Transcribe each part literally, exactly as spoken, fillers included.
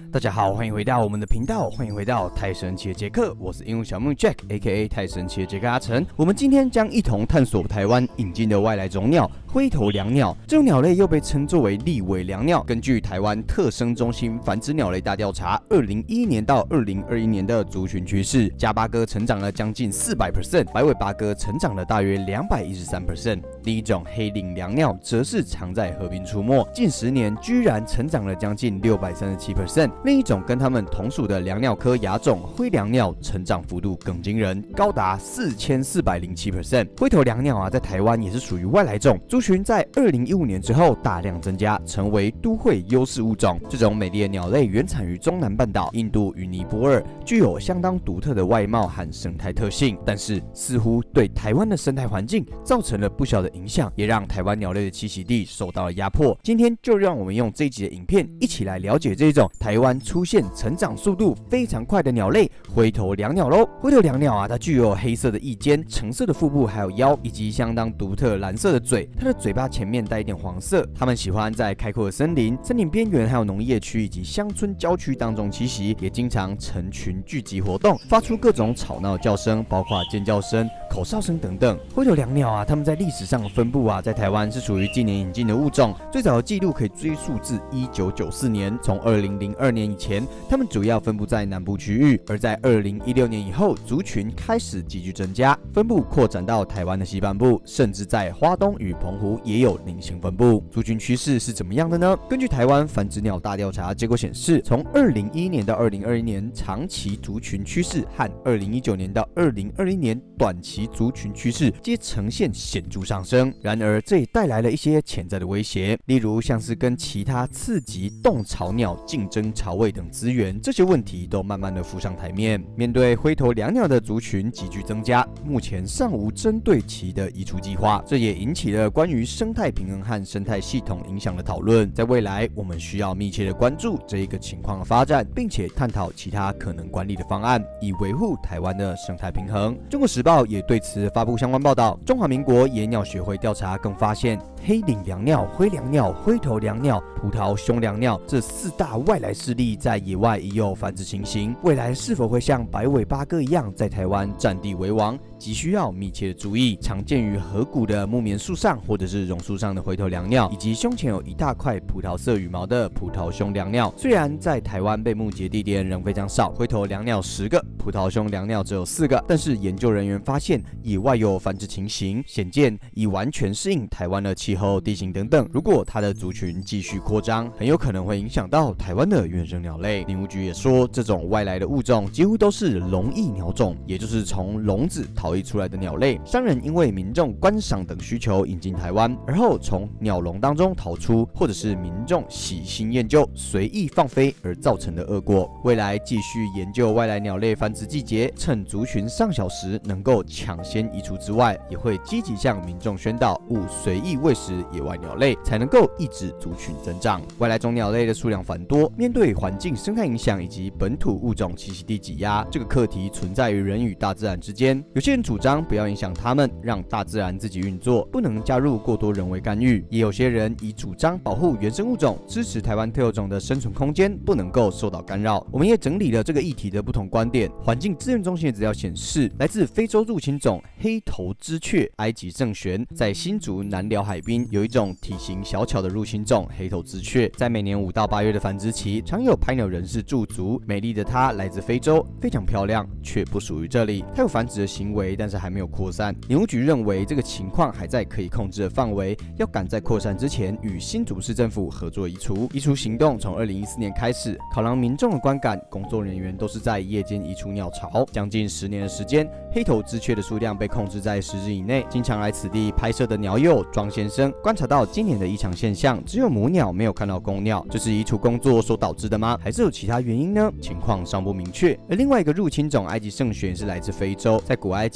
大家好，欢迎回到我们的频道，欢迎回到太神奇的杰克，我是英文小木 Jack，A K A 太神奇的杰克阿成。我们今天将一同探索台湾引进的外来种鸟灰头椋鸟。这种鸟类又被称作为立尾椋鸟。根据台湾特生中心繁殖鸟类大调查，二零一一年到二零二一年的族群趋势，加巴哥成长了将近 百分之四百， 白尾八哥成长了大约 百分之两百一十三。另一种黑领椋鸟则是常在河滨出没，近十年居然成长了将近 百分之六百三十七。另一种跟它们同属的椋鸟科亚种灰椋鸟，成长幅度更惊人，高达 百分之四千四百零七。灰头椋鸟啊，在台湾也是属于外来种，族群在二零一五年之后大量增加，成为都会优势物种。这种美丽的鸟类原产于中南半岛、印度与尼泊尔，具有相当独特的外貌和生态特性，但是似乎对台湾的生态环境造成了不小的影响，也让台湾鸟类的栖息地受到了压迫。今天就让我们用这一集的影片一起来了解这种台湾出现成长速度非常快的鸟类灰头椋鸟喽。灰头椋鸟啊，它具有黑色的翼尖、橙色的腹部还有腰，以及相当独特蓝色的嘴。它的嘴巴前面带一点黄色。它们喜欢在开阔的森林、森林边缘还有农业区以及乡村郊区当中栖息，也经常成群聚集活动，发出各种吵闹叫声，包括尖叫声、口哨声等等。灰头椋鸟啊，它们在历史上的分布啊，在台湾是属于近年引进的物种，最早的记录可以追溯至一九九四年。从二零零二年以前，它们主要分布在南部区域，而在二零一六年以后，族群开始急剧增加，分布扩展到台湾的西半部，甚至在花东与澎湖也有零星分布。族群趋势是怎么样的呢？根据台湾繁殖鸟大调查结果显示，从二零一一年到二零二一年长期族群趋势和二零一九年到二零二零年短期族群趋势皆呈现显著上升。然而，这也带来了一些潜在的威胁，例如像是跟其他次级动巢鸟竞争巢位等资源，这些问题都慢慢的浮上台面。面对灰头椋鸟的族群急剧增加，目前尚无针对其的移除计划，这也引起了关于生态平衡和生态系统影响的讨论。在未来，我们需要密切的关注这一个情况的发展，并且探讨其他可能管理的方案，以维护台湾的生态平衡。中国时报也对此发布相关报道。中华民国野鸟学会调查更发现，黑领椋鸟、灰椋鸟、灰头椋鸟、葡萄胸椋鸟这四大外来势力在野外已有繁殖情形，未来是否会像白尾八哥一样在台湾占地为王，急需要密切的注意。常见于河谷的木棉树上或者是榕树上的灰头椋鸟，以及胸前有一大块葡萄色羽毛的葡萄胸椋鸟，虽然在台湾被目击地点仍非常少，灰头椋鸟十个，葡萄胸椋鸟只有四个，但是研究人员发现野外有繁殖情形，显见已完全适应台湾的气候、地形等等。如果它的族群继续扩张，很有可能会影响到台湾的原生鸟类。林务局也说，这种外来的物种几乎都是笼翼鸟种，也就是从笼子逃逸出来的鸟类。商人因为民众观赏等需求引进台湾，而后从鸟笼当中逃出，或者是民众喜新厌旧、随意放飞而造成的恶果。未来继续研究外来鸟类繁殖季节，趁族群尚小时能够抢先移除之外，也会积极向民众宣导勿随意喂食野外鸟类，才能够抑制族群增长。外来种鸟类的数量繁多，面对环境生态影响以及本土物种栖息地挤压，这个课题存在于人与大自然之间。有些人主张不要影响它们，让大自然自己运作，不能加入过多人为干预；也有些人以主张保护原生物种，支持台湾特有种的生存空间不能够受到干扰。我们也整理了这个议题的不同观点。环境资源中心的资料显示，来自非洲入侵种黑头枝雀埃及圣玄在新竹南寮海滨有一种体型小巧的入侵种黑头枝雀，在每年五到八月的繁殖期，常有拍鸟人士驻足。美丽的它来自非洲，非常漂亮，却不属于这里。它有繁殖的行为，但是还没有扩散。林务局认为这个情况还在可以控制的范围，要赶在扩散之前与新竹市政府合作移除。移除行动从二零一四年开始，考量民众的观感，工作人员都是在夜间移除鸟巢。将近十年的时间，黑头枝雀的数量被控制在十只以内。经常来此地拍摄的鸟友庄先生观察到今年的异常现象，只有母鸟没有看到公鸟，这是移除工作所导致的吗？还是有其他原因呢？情况尚不明确。而另外一个入侵种埃及圣玄是来自非洲，在古埃及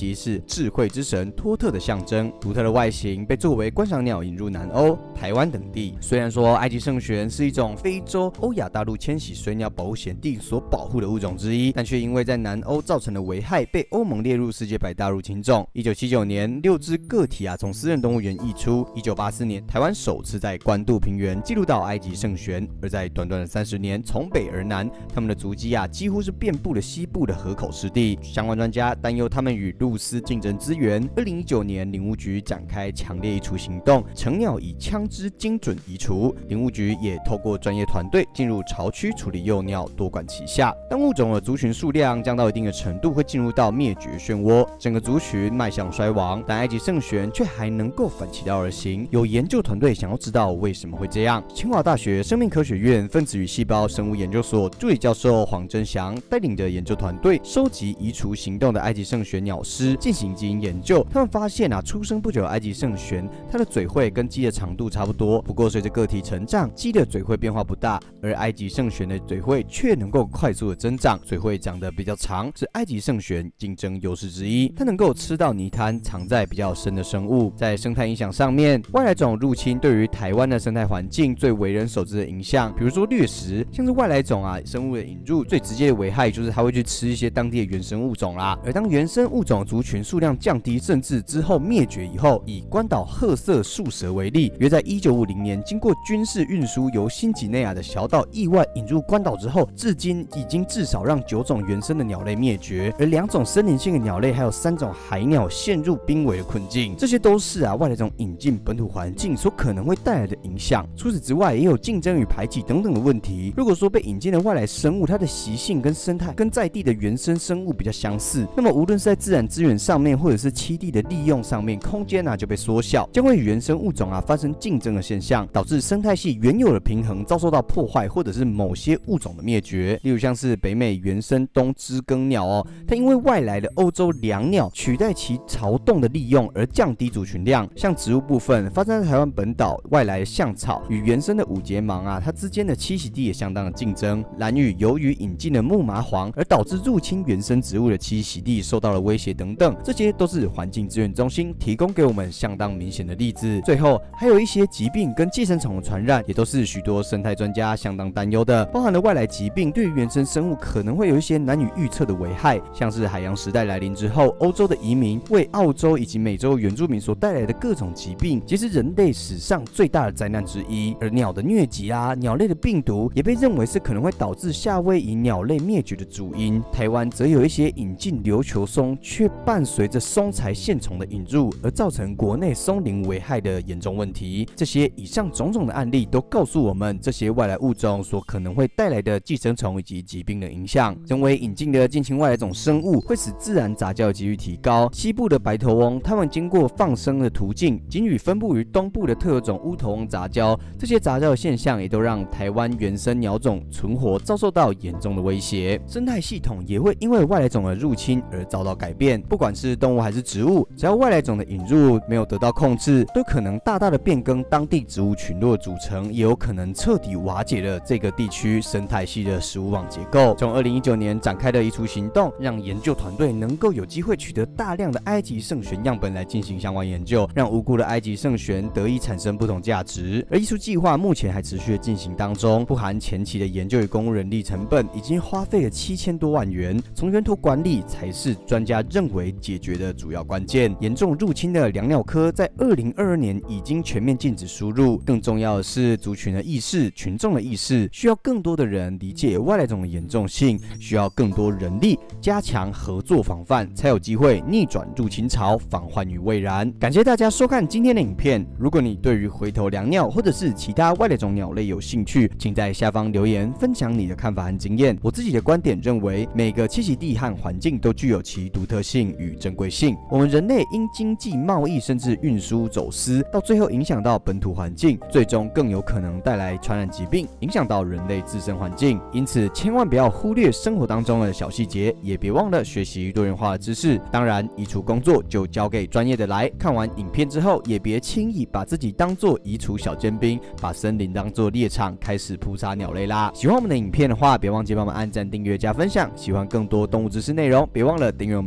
及是智慧之神托特的象征。独特的外形被作为观赏鸟引入南欧、台湾等地。虽然说埃及圣玄是一种非洲、欧亚大陆迁徙水鸟保护协定所保护的物种之一，但却因为在南欧造成的危害，被欧盟列入世界百大入侵种。一九七九年，六只个体啊从私人动物园移出。一九八四年，台湾首次在关渡平原记录到埃及圣玄，而在短短的三十年，从北而南，它们的足迹啊几乎是遍布了西部的河口湿地。相关专家担忧它们与鹭鸶竞争资源。二零一九年，林务局展开强烈移除行动，成鸟以枪支精准移除。林务局也透过专业团队进入巢区处理幼鸟，多管齐下。当物种的族群数量降到一定的程度，会进入到灭绝漩涡，整个族群迈向衰亡。但埃及圣玄却还能够反其道而行。有研究团队想要知道为什么会这样。清华大学生命科学院分子与细胞生物研究所助理教授黄真祥带领着研究团队收集移除行动的埃及圣玄鸟尸，进行基因研究。他们发现啊，出生不久的埃及圣玄，它的嘴喙跟鸡的长度差不多，不过随着个体成长，鸡的嘴喙变化不大，而埃及圣玄的嘴喙却能够快速的增长，嘴喙长得比较长，是埃及圣玄竞争优势之一。它能够吃到泥滩藏在比较深的生物。在生态影响上面，外来种入侵对于台湾的生态环境最为人所知的影响，比如说掠食，像是外来种啊生物的引入，最直接的危害就是它会去吃一些当地的原生物种啦。而当原生物种族群数量降低，甚至之后灭绝以后，以关岛褐色树蛇为例，约在一九五零年经过军事运输由新几内亚的小岛意外引入关岛之后，至今已经至少让九种原生的鸟类灭绝，而两种森林性的鸟类还有三种海鸟陷入濒危的困境。这些都是啊外来种引进本土环境所可能会带来的影响。除此之外，也有竞争与排挤等等的问题。如果说被引进的外来生物，它的习性跟生态跟在地的原生生物比较相似，那么无论是在自然资源上面，或者是栖地的利用上面，空间啊就被缩小，将会与原生物种啊发生竞争的现象，导致生态系原有的平衡遭受到破坏，或者是某些物种的灭绝。例如像是北美原生东知更鸟哦，它因为外来的欧洲椋鸟取代其巢洞的利用而降低族群量。像植物部分，发生在台湾本岛外来的象草与原生的五节芒啊，它之间的栖息地也相当的竞争。兰屿由于引进了木麻黄，而导致入侵原生植物的栖息地受到了威胁等等，这些都是环境资源中心提供给我们相当明显的例子。最后还有一些疾病跟寄生虫的传染，也都是许多生态专家相当担忧的，包含了外来疾病对于原生生物可能会有一些难以预测的危害，像是海洋时代来临之后，欧洲的移民为澳洲以及美洲原住民所带来的各种疾病，即是人类史上最大的灾难之一。而鸟的疟疾啊，鸟类的病毒也被认为是可能会导致夏威夷鸟类灭绝的主因。台湾则有一些引进琉球松，却伴随着松材线虫的引入，而造成国内松林危害的严重问题。这些以上种种的案例都告诉我们，这些外来物种所可能会带来的寄生虫以及疾病的影响。人为引进的近亲外来种生物会使自然杂交的几率提高。西部的白头翁，它们经过放生的途径，仅与分布于东部的特有种乌头翁杂交，这些杂交的现象也都让台湾原生鸟种存活遭受到严重的威胁。生态系统也会因为外来种的入侵而遭到改变，不管是动物还是植物，只要外来种的引入没有得到控制，都可能大大的变更当地植物群落的组成，也有可能彻底瓦解了这个地区生态系的食物网结构。从二零一九年展开的移除行动，让研究团队能够有机会取得大量的埃及圣玄样本来进行相关研究，让无辜的埃及圣玄得以产生不同价值。而移除计划目前还持续的进行当中，不含前期的研究与公务人力成本，已经花费了七千多万元。从源头管理才是专家认为解决的主要关键。严重入侵的椋鸟科在二零二二年已经全面禁止输入。更重要的是，族群的意识、群众的意识，需要更多的人理解外来种的严重性，需要更多人力加强合作防范，才有机会逆转入侵潮，防患于未然。感谢大家收看今天的影片。如果你对于回头椋鸟或者是其他外来种鸟类有兴趣，请在下方留言分享你的看法和经验。我自己的观点认为，每个栖息地和环境都具有其独特性与珍贵性。我们人类因经济、贸易甚至运输走私，到最后影响到本土环境，最终更有可能带来传染疾病，影响到人类自身环境。因此，千万不要忽略生活当中的小细节，也别忘了学习多元化的知识。当然，移除工作就交给专业的来。看完影片之后，也别轻易把自己当作移除小尖兵，把森林当作猎场，开始扑杀鸟类啦。喜欢我们的影片的话，别忘记帮忙按赞、订阅、加分享。喜欢更多动物知识内容，别忘了订阅我们的频道。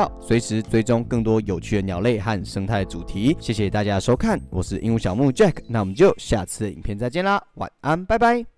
道，随时追踪更多有趣的鸟类和生态主题。谢谢大家的收看，我是鹦鹉小木 Jack， 那我们就下次的影片再见啦，晚安，拜拜。